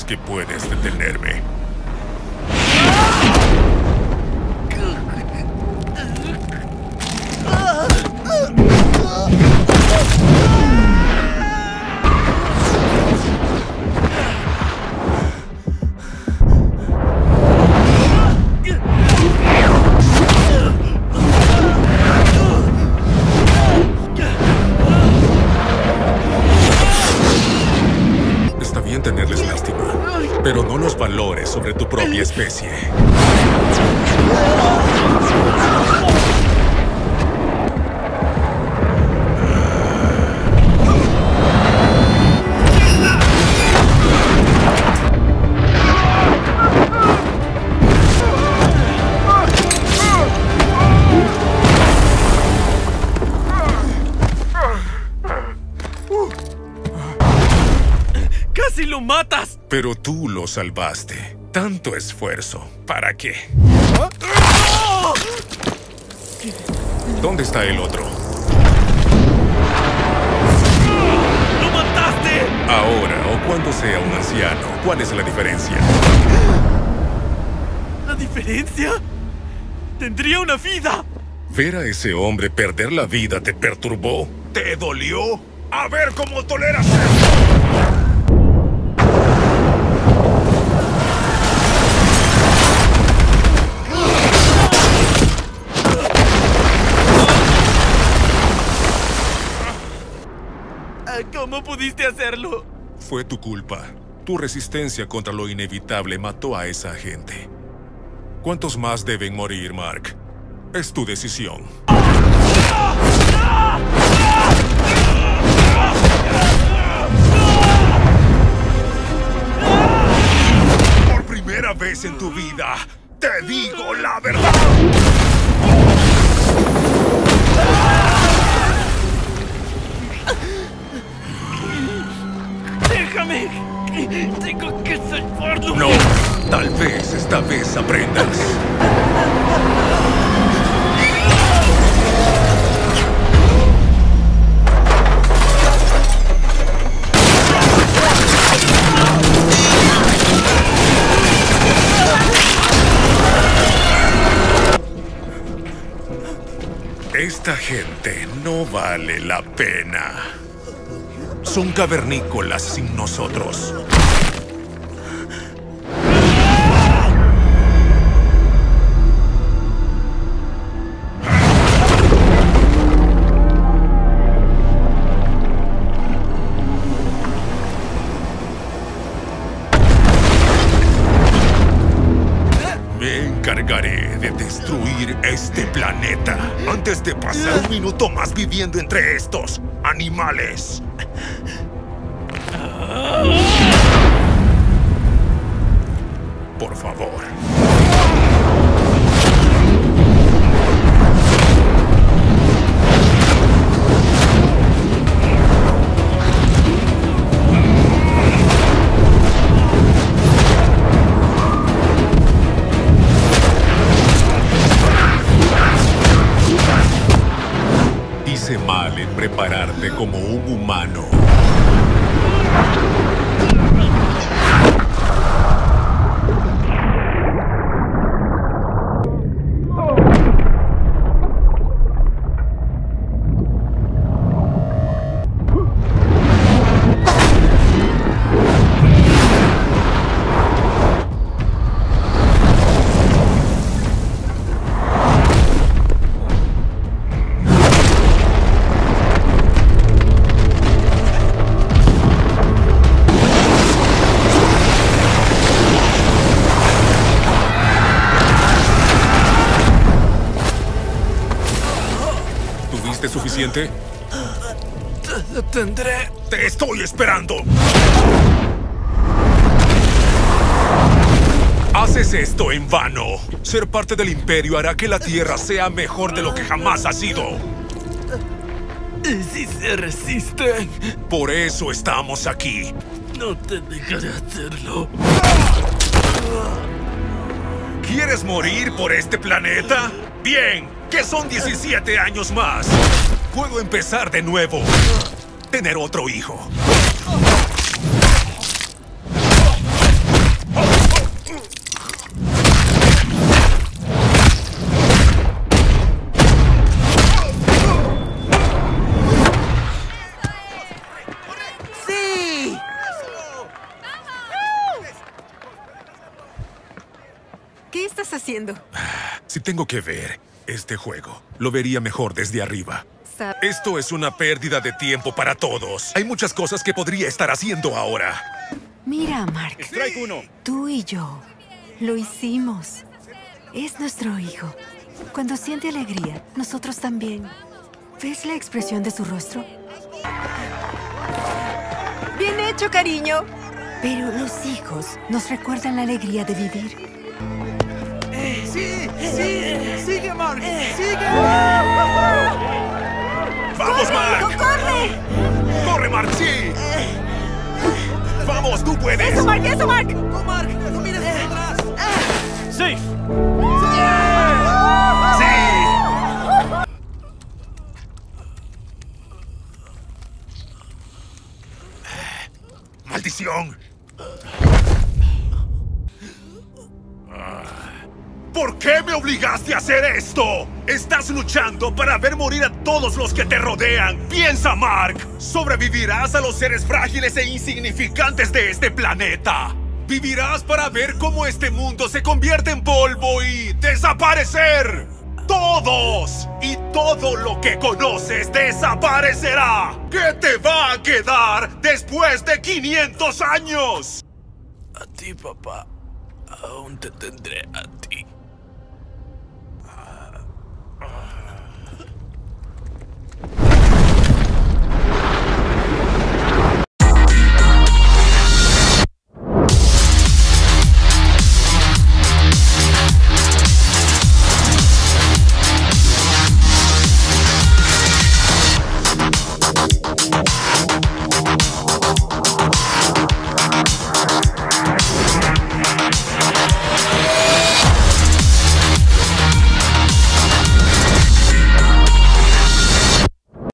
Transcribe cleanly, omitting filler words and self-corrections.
que puedes detenerme. Está bien tenerles lástima, pero no los valores sobre tu propia especie. ¡Casi lo matas! Pero tú lo salvaste. Tanto esfuerzo. ¿Para qué? ¿Dónde está el otro? ¡Lo mataste! Ahora o cuando sea un anciano, ¿cuál es la diferencia? ¿La diferencia? ¡Tendría una vida! ¿Ver a ese hombre perder la vida te perturbó? ¿Te dolió? ¡A ver cómo toleras esto! ¿Cómo pudiste hacerlo? Fue tu culpa. Tu resistencia contra lo inevitable mató a esa gente. ¿Cuántos más deben morir, Mark? Es tu decisión. Por primera vez en tu vida, te digo la verdad. ¡Déjame! ¡Tengo que salvarlo! No, tal vez esta vez aprendas. Esta gente no vale la pena. Son cavernícolas sin nosotros. Me encargaré de destruir este planeta antes de pasar un minuto más viviendo entre estos animales. Por favor. Hice mal en prepararte como un humano. ¿Tuviste suficiente? Tendré... ¡Te estoy esperando! Haces esto en vano. Ser parte del Imperio hará que la Tierra sea mejor de lo que jamás ha sido. ¿Y si se resisten? Por eso estamos aquí. No te dejaré hacerlo. ¿Quieres morir por este planeta? Bien, que son 17 años más. Puedo empezar de nuevo. Tener otro hijo. Si tengo que ver este juego, lo vería mejor desde arriba. Esto es una pérdida de tiempo para todos. Hay muchas cosas que podría estar haciendo ahora. Mira, Mark. Strike 1. Tú y yo lo hicimos. Es nuestro hijo. Cuando siente alegría, nosotros también. ¿Ves la expresión de su rostro? Bien hecho, cariño. Pero los hijos nos recuerdan la alegría de vivir. ¡Sí! ¡Sigue, Mark! ¡Sigue! ¡Vamos, ¡Corre, Mark! hijo, corre! ¡Corre, Mark! ¡Sí! ¡Vamos, tú puedes! ¡Eso, Mark! ¡Eso, Mark! ¡No, Mark! ¡No mires hacia atrás! ¡Safe! ¡Sí! ¡Maldición! ¿Por qué me obligaste a hacer esto? Estás luchando para ver morir a todos los que te rodean. Piensa, Mark. Sobrevivirás a los seres frágiles e insignificantes de este planeta. Vivirás para ver cómo este mundo se convierte en polvo y desaparecer. ¡Todos! Y todo lo que conoces desaparecerá. ¿Qué te va a quedar después de 500 años? A ti, papá. Aún te tendré a ti.